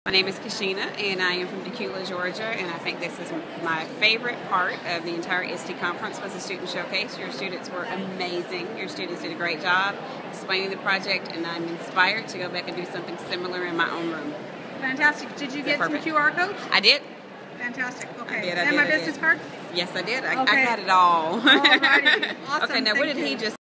My name is Kashina, and I am from Decatur, Georgia, and I think this is my favorite part of the entire ISTE conference was the student showcase. Your students were amazing. Your students did a great job explaining the project, and I'm inspired to go back and do something similar in my own room. Fantastic. Did you get some QR codes? I did. Fantastic. Okay. I did. And my business card? Yes, I did. I Okay. got it all. Alrighty. Awesome. Okay, now Thank what did you. he just